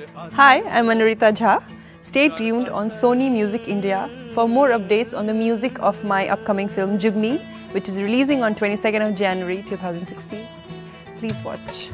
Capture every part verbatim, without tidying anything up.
Hi, I'm Anurita Jha. Stay tuned on Sony Music India for more updates on the music of my upcoming film Jugni, which is releasing on twenty-second of January two thousand sixteen. Please watch.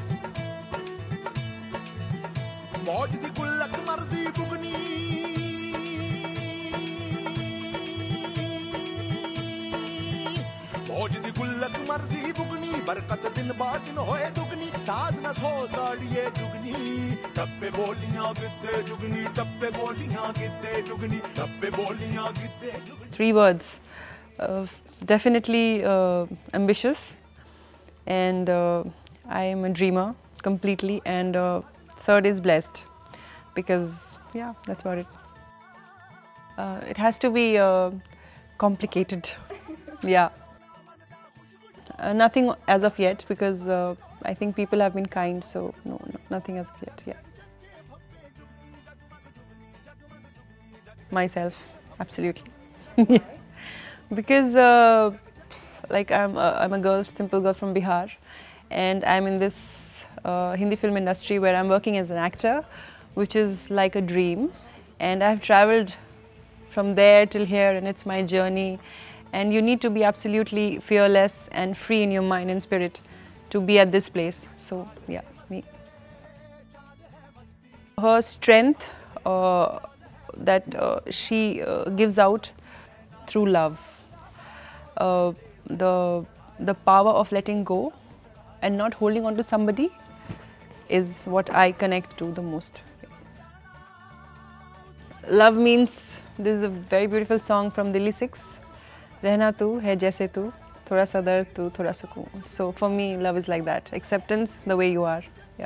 मौज दी गुल्लक मर्जी बुगनी बरकत दिन बाद दिन होए दुगनी साज न सो दाड़िए जुगनी टप्पे बोलियां गिद्दे जुगनी टप्पे बोलियां गिद्दे जुगनी टप्पे बोलियां गिद्दे जुगनी. Three words. Uh, definitely uh, ambitious, and uh, I am a dreamer completely, and uh, third is blessed, because yeah, that's about it. Uh, it has to be uh, complicated. Yeah. Uh, nothing as of yet, because uh, I think people have been kind, so no, no, nothing as of yet, yeah. Myself, absolutely. Yeah. Because uh, like I'm a, I'm a girl, simple girl from Bihar, and I'm in this uh, Hindi film industry where I'm working as an actor, which is like a dream, and I've traveled from there till here, and it's my journey. And you need to be absolutely fearless and free in your mind and spirit to be at this place. So, yeah, me. Her strength uh, that uh, she uh, gives out through love, uh, the, the power of letting go and not holding on to somebody is what I connect to the most. Love means, this is a very beautiful song from Delhi six. रहना तू है जैसे तू थोड़ा सा दर्द तू थोड़ा सुकून. So for me, love is like that. Acceptance the way you are. Yeah.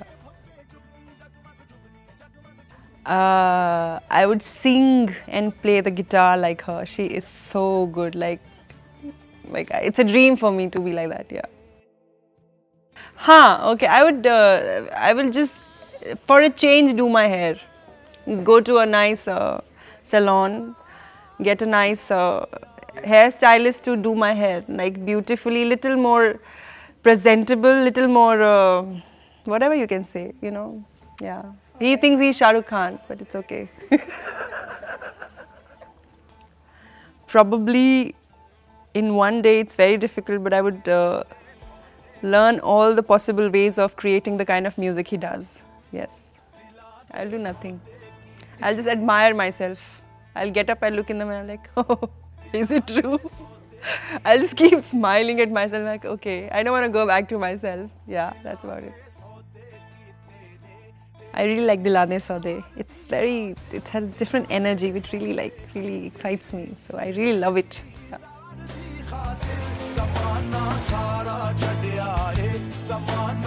Uh, I would sing and play the guitar like her. She is so good. Like, like it's a dream for me to be like that. Yeah. Huh. Okay. I would. Uh, I will just, for a change, do my hair. Go to a nice uh, salon. Get a nice Uh, hairstylist to do my hair, like beautifully, little more presentable, little more uh, whatever you can say, you know. Yeah, he thinks he's Shah Rukh Khan, but it's okay. Probably in one day it's very difficult, but I would uh, learn all the possible ways of creating the kind of music he does. Yes, I'll do nothing. I'll just admire myself. I'll get up, I'll look in the mirror like, oh, is it true? I'll just keep smiling at myself like, okay, I don't want to go back to myself. Yeah, that's about it. I really like Dilane Saude. It's very, it has different energy which really like, really excites me. So I really love it. Yeah.